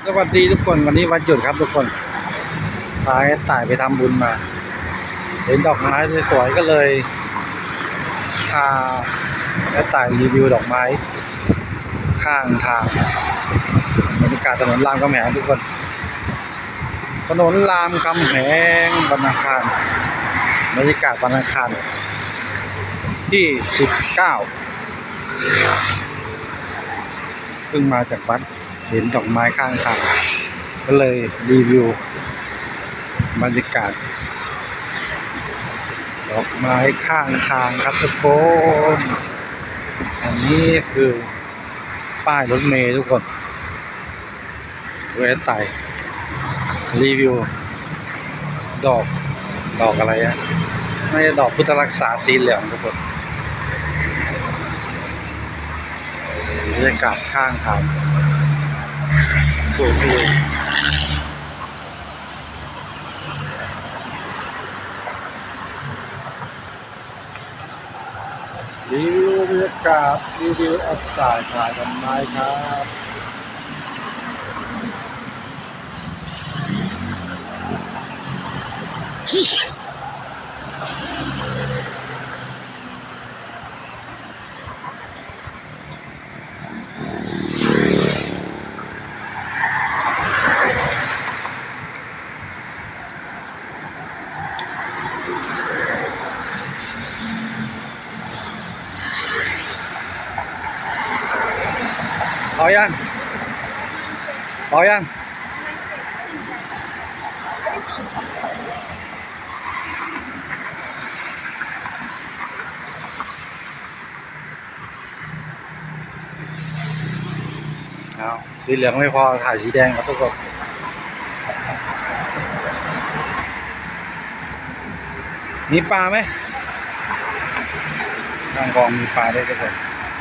สวัสดีทุกคนวันนี้วันหยุดครับทุกคนพาต่ายไปทำบุญมาเห็นดอกไม้สวยๆก็เลยพาต่ายรีวิวดอกไม้ข้างทางบรรยากาศถนนรามคำแหงทุกคนถนนรามคำแหงวันอังคารบรรยากาศวันอังคารที่19เพิ่งมาจากวัดเห็นดอกไม้ข้างทางก็เลยรีวิวบรรยากาศดอกไม้ข้างทางครับทุกคนอันนี้คือป้ายรถเมล์ทุกคนเวทไต่รีวิวดอกอะไรอะน่าจะดอกพุทธรักษาสีเหลืองทุกคนบรรยากาศข้างทางสูงเลยรีวิวบรรยากาศรีวิวอัดถ่ายดอกไม้ครับพอยังเสียงสีเหลืองไม่พอถ่ายสีแดงครับทุกคนมีปลาไหมทางกองมีปลาด้วยทุกคน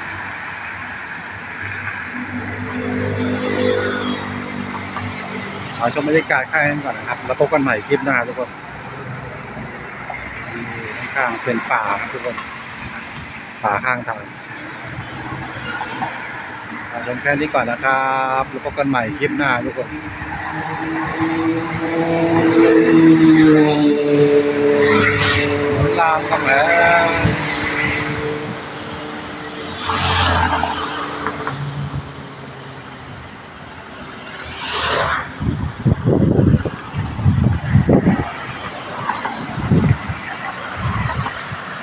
เอาชมบรรยากาศข้างนั้นก่อนนะครับแล้วพบกันใหม่คลิปหน้าทุกคนข้างๆเป็นป่าทุกคนป่าข้างทางเอาชมแค่นี้ก่อนนะครับแล้วพบกันใหม่คลิปหน้าทุกคนรามคำแหง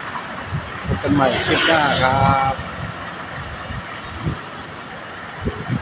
พบกันใหม่คลิปหน้าครับ